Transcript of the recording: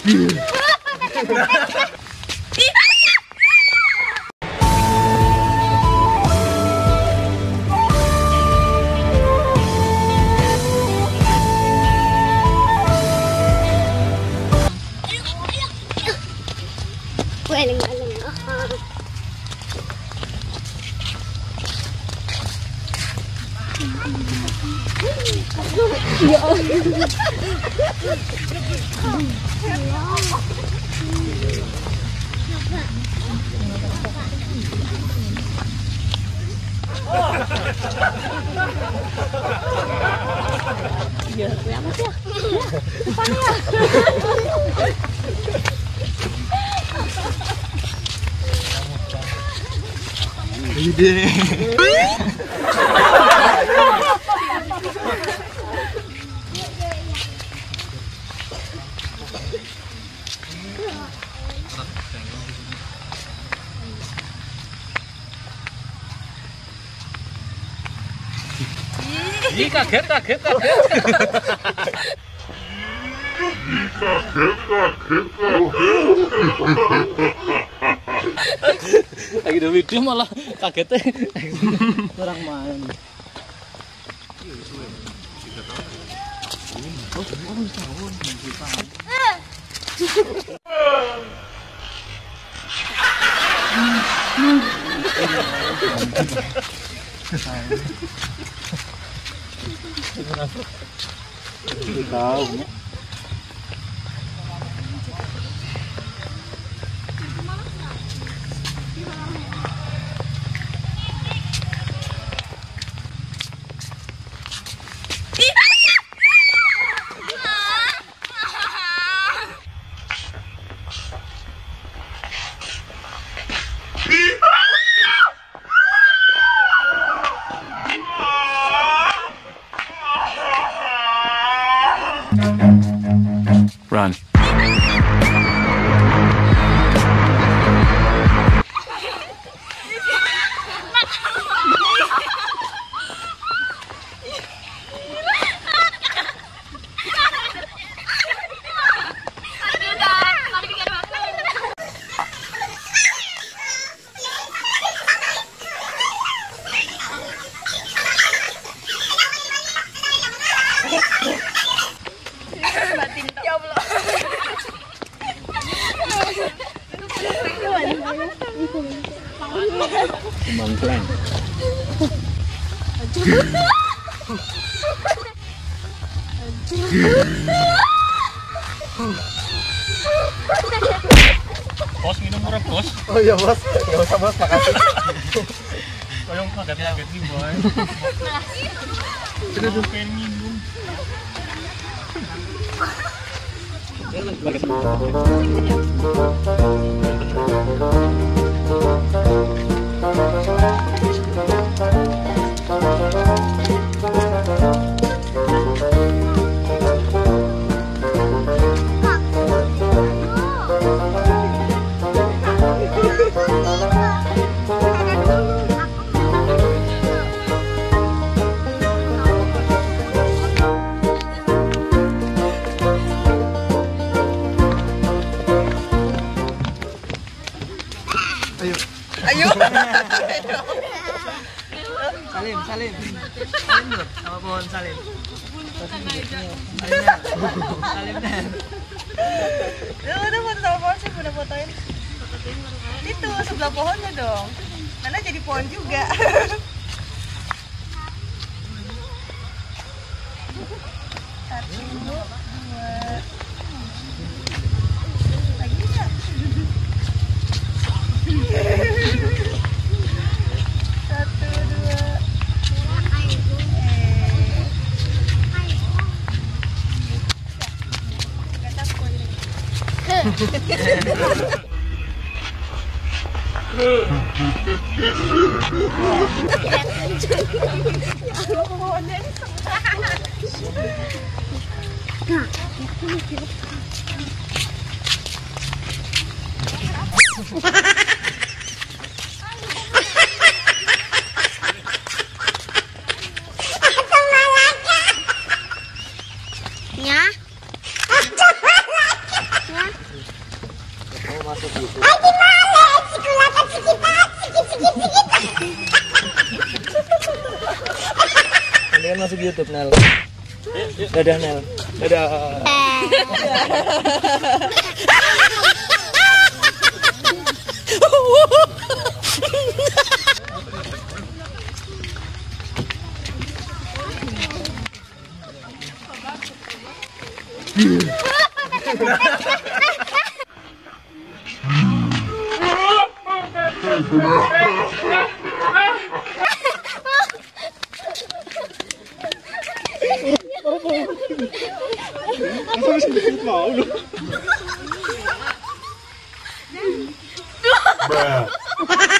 Ya Allah. Iya, amat ya. Depan ya. Ide. Ih, kaget. Lagi udah video malah kagetnya. Kurang main. Tahu. Run. Kembang kleng. Bos minum murah bos. Oh iya bos, nggak usah bos, makasih. Kayong kaget nih boy. Sudah pengen minum. Ayo. Salim. Salim dulu, sama pohon salim. Salim dan. Udah foto sama pohon sih, udah fotoin. Itu sebelah pohonnya dong. Karena jadi pohon juga. Satu, dua. Lagi nggak? Satu, dua. Ya. masuk YouTube. Ini kan masuk YouTube, Nel. Dadah, Nel. Dadah. Bruh.